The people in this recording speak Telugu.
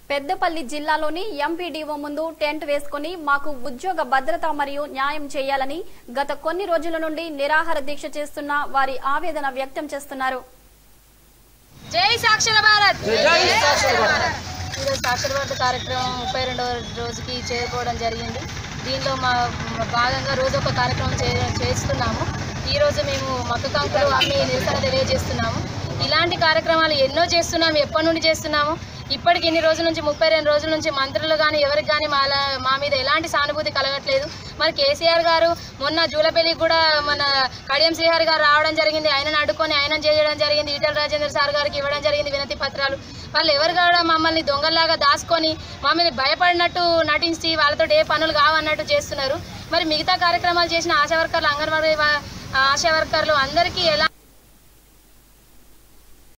పెద్దపల్లి జిల్లాలోని ఎంపీడీఓ ముందు టెంట్ వేసుకుని మాకు ఉద్యోగ భద్రత మరియు న్యాయం చేయాలని గత కొన్ని రోజుల నుండి నిరాహార దీక్ష చేస్తున్న వారి ఆవేదన వ్యక్తం చేస్తున్నారు. జై సాక్షర భారత్. ఈరోజు సాక్షర భారత్ కార్యక్రమం 32వ రోజుకి చేరుకోవడం జరిగింది. దీనిలో మా భాగంగా రోజు ఒక కార్యక్రమం చేస్తున్నాము. ఈరోజు మేము మక్క కంకులు అమ్మి నిరసన తెలియజేస్తున్నాము. ఇలాంటి కార్యక్రమాలు ఎన్నో చేస్తున్నాము. ఎప్పటి నుండి చేస్తున్నాము? ఇప్పటికి ఇన్ని రోజుల నుంచి 32 రోజుల నుంచి మంత్రులు కానీ ఎవరికి కానీ మా మీద ఎలాంటి సానుభూతి కలగట్లేదు. మరి కేసీఆర్ గారు మొన్న జూలపల్లికి కూడా మన కడియం శ్రీహరి గారు రావడం జరిగింది. ఆయనను అడ్డుకొని ఆయన చేయడం జరిగింది. ఈటెల రాజేందర్ సార్ గారికి ఇవ్వడం జరిగింది వినతి పత్రాలు. వాళ్ళు ఎవరు కూడా మమ్మల్ని దొంగల్లాగా దాచుకొని మమ్మల్ని భయపడినట్టు నటించి వాళ్ళతో ఏ పనులు కావన్నట్టు చేస్తున్నారు. మరి మిగతా కార్యక్రమాలు చేసిన ఆశా వర్కర్లు, అంగన్వాడీ ఆశా వర్కర్లు అందరికీ ఎలా